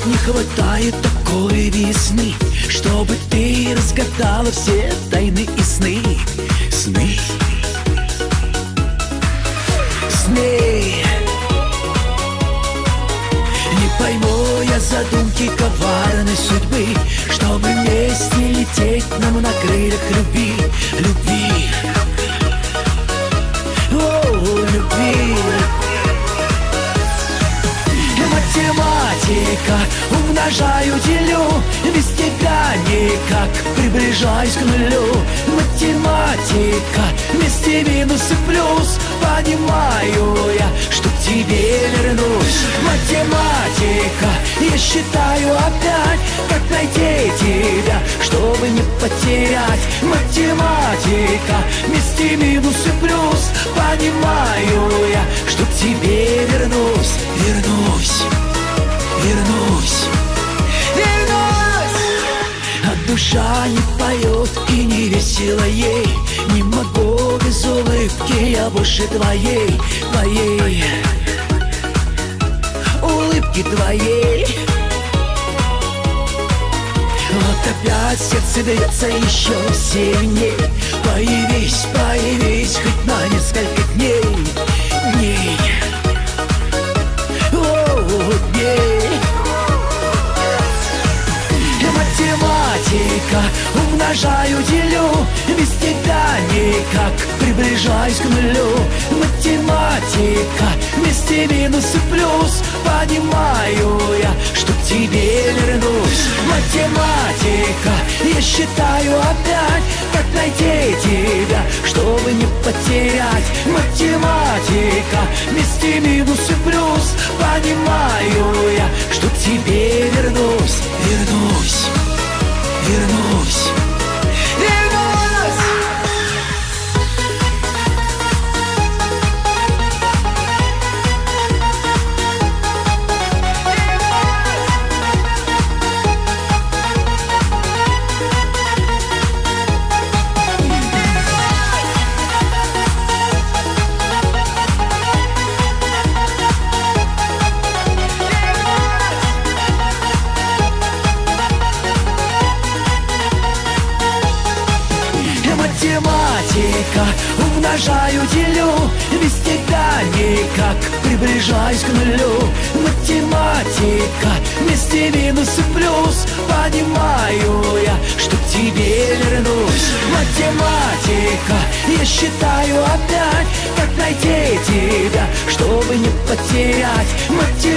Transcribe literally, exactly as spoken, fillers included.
Не хватает такой весны, чтобы ты разгадала все тайны и сны. Сны. Сны. Не пойму я задумки коварной судьбы, чтобы вместе лететь нам на крыльях любви. Любви. О, любви. Математика, умножаю, делю, без тебя никак приближаюсь к нулю. Математика, вместе минус и плюс, понимаю я, что к тебе вернусь. Математика, я считаю опять, как найти тебя, чтобы не потерять. Математика, вместе минус и плюс, понимаю я, что к тебе вернусь. Вернусь. Вернусь, вернусь. А душа не поет и не весело ей. Не могу без улыбки я больше твоей, твоей улыбки твоей. Вот опять сердце бьется еще сильней. Появись, появись хоть на несколько дней, дней. Математика, умножаю, делю, без тебя никак приближаюсь к нулю. Математика, вместе минус и плюс, понимаю я, что к тебе вернусь. Математика, я считаю опять, как найти тебя, чтобы не потерять. Математика, вместе минус и плюс, понимаю я, что к тебе вернусь. Вернусь. Вернусь, вернусь. Математика, умножаю, делю, без тебя никак приближаюсь к нулю. Математика, вместе минус и плюс, понимаю я, что к тебе вернусь. Математика, я считаю опять, как найти тебя, чтобы не потерять. Математика,